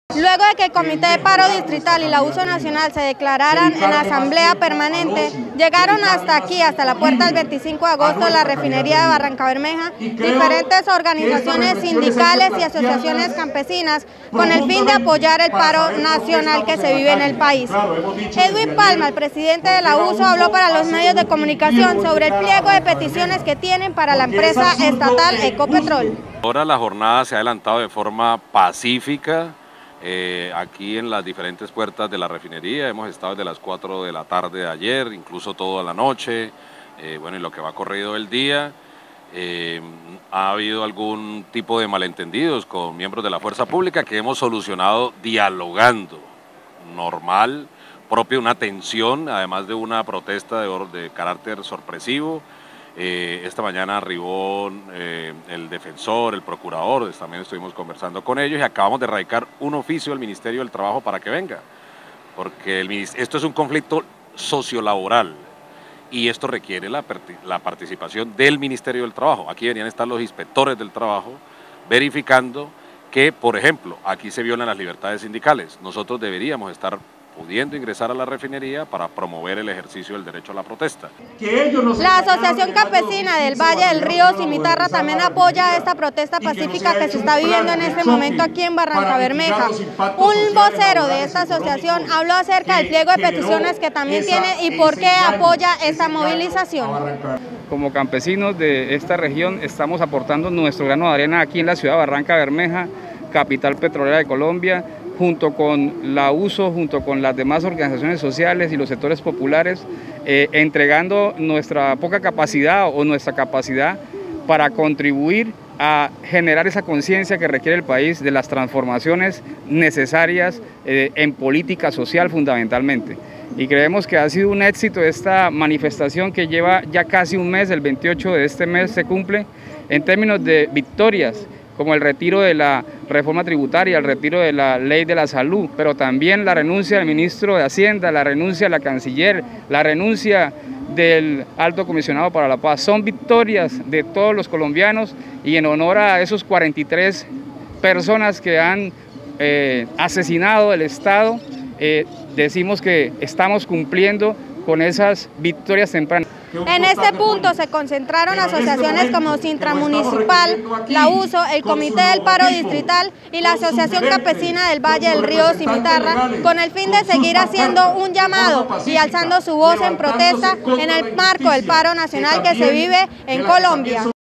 Luego de que el Comité de Paro Distrital y la Uso Nacional se declararan en asamblea permanente, llegaron hasta aquí, hasta la puerta del 25 de agosto de la refinería de Barrancabermeja, diferentes organizaciones sindicales y asociaciones campesinas con el fin de apoyar el paro nacional que se vive en el país. Edwin Palma, el presidente de la Uso, habló para los medios de comunicación sobre el pliego de peticiones que tienen para la empresa estatal Ecopetrol. Ahora la jornada se ha adelantado de forma pacífica. Aquí en las diferentes puertas de la refinería, hemos estado desde las 4 de la tarde de ayer, incluso toda la noche, bueno, y lo que va corrido el día. Ha habido algún tipo de malentendidos con miembros de la fuerza pública que hemos solucionado dialogando, normal, propio una tensión, además de una protesta de carácter sorpresivo. Esta mañana arribó el defensor, el procurador, también estuvimos conversando con ellos y acabamos de radicar un oficio al Ministerio del Trabajo para que venga, porque esto es un conflicto sociolaboral y esto requiere la participación del Ministerio del Trabajo. Aquí deberían estar los inspectores del trabajo verificando que, por ejemplo, aquí se violan las libertades sindicales. Nosotros deberíamos estar pudiendo ingresar a la refinería para promover el ejercicio del derecho a la protesta. La Asociación Campesina del Valle del Río Cimitarra también apoya esta protesta pacífica que se está viviendo en este momento aquí en Barrancabermeja. Un vocero de esta asociación habló acerca del pliego de peticiones que también tiene y por qué apoya esta movilización. Como campesinos de esta región estamos aportando nuestro grano de arena aquí en la ciudad de Barrancabermeja, capital petrolera de Colombia, junto con la USO, junto con las demás organizaciones sociales y los sectores populares, entregando nuestra poca capacidad o nuestra capacidad para contribuir a generar esa conciencia que requiere el país de las transformaciones necesarias en política social fundamentalmente. Y creemos que ha sido un éxito esta manifestación que lleva ya casi un mes, el 28 de este mes se cumple, en términos de victorias, como el retiro de la reforma tributaria, el retiro de la ley de la salud, pero también la renuncia del ministro de Hacienda, la renuncia de la canciller, la renuncia del alto comisionado para la paz. Son victorias de todos los colombianos y en honor a esos 43 personas que han asesinado el Estado, decimos que estamos cumpliendo con esas victorias tempranas. En este punto se concentraron asociaciones como Sintra Municipal, la USO, el Comité del Paro Distrital y la Asociación Campesina del Valle del Río Cimitarra, con el fin de seguir haciendo un llamado y alzando su voz en protesta en el marco del paro nacional que se vive en Colombia.